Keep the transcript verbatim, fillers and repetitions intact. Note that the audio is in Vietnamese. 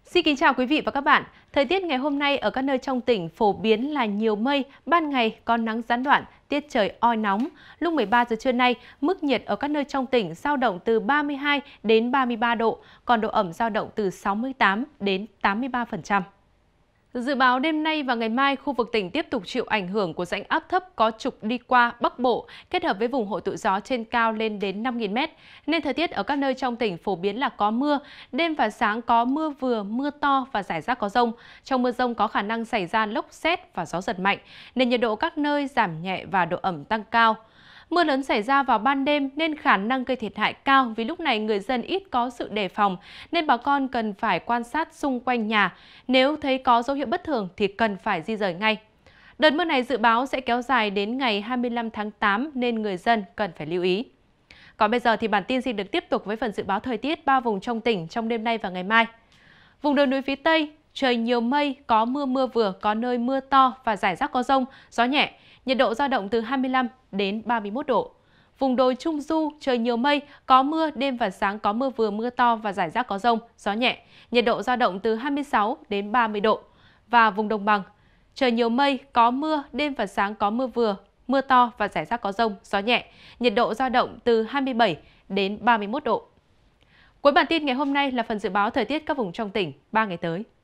Xin kính chào quý vị và các bạn. Thời tiết ngày hôm nay ở các nơi trong tỉnh phổ biến là nhiều mây, ban ngày có nắng gián đoạn, tiết trời oi nóng. Lúc mười ba giờ trưa nay, mức nhiệt ở các nơi trong tỉnh dao động từ ba mươi hai đến ba mươi ba độ, còn độ ẩm dao động từ sáu mươi tám đến tám mươi ba phần trăm. Dự báo đêm nay và ngày mai, khu vực tỉnh tiếp tục chịu ảnh hưởng của rãnh áp thấp có trục đi qua Bắc Bộ, kết hợp với vùng hội tụ gió trên cao lên đến năm nghìn mét. Nên thời tiết ở các nơi trong tỉnh phổ biến là có mưa, đêm và sáng có mưa vừa, mưa to và rải rác có dông. Trong mưa dông có khả năng xảy ra lốc sét và gió giật mạnh, nên nhiệt độ các nơi giảm nhẹ và độ ẩm tăng cao. Mưa lớn xảy ra vào ban đêm nên khả năng gây thiệt hại cao, vì lúc này người dân ít có sự đề phòng, nên bà con cần phải quan sát xung quanh nhà. Nếu thấy có dấu hiệu bất thường thì cần phải di rời ngay. Đợt mưa này dự báo sẽ kéo dài đến ngày hai mươi lăm tháng tám nên người dân cần phải lưu ý. Còn bây giờ thì bản tin xin được tiếp tục với phần dự báo thời tiết ba vùng trong tỉnh trong đêm nay và ngày mai. Vùng đồi núi phía Tây, trời nhiều mây, có mưa mưa vừa, có nơi mưa to và rải rác có dông, gió nhẹ. Nhiệt độ dao động từ hai mươi lăm đến ba mươi mốt độ. Vùng đồi Trung Du, trời nhiều mây, có mưa, đêm và sáng có mưa vừa, mưa to và rải rác có dông, gió nhẹ. Nhiệt độ dao động từ hai mươi sáu đến ba mươi độ. Và vùng Đồng Bằng, trời nhiều mây, có mưa, đêm và sáng có mưa vừa, mưa to và rải rác có dông, gió nhẹ. Nhiệt độ dao động từ hai mươi bảy đến ba mươi mốt độ. Cuối bản tin ngày hôm nay là phần dự báo thời tiết các vùng trong tỉnh ba ngày tới.